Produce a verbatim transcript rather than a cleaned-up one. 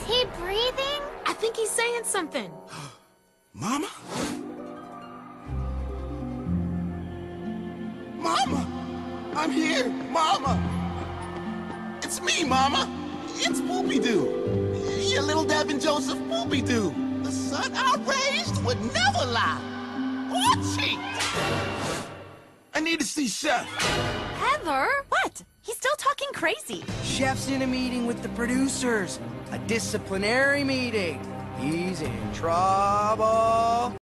he breathing? I think he's saying something. Mama? Mama! I'm here, Mama! It's me, Mama! It's Poopy-Doo! Your little Devin Joseph Poopy-Doo! The son I raised would never lie! Or cheat! I need to see Chef! Heather? What? He's still talking crazy. Chef's in a meeting with the producers. A disciplinary meeting. He's in trouble.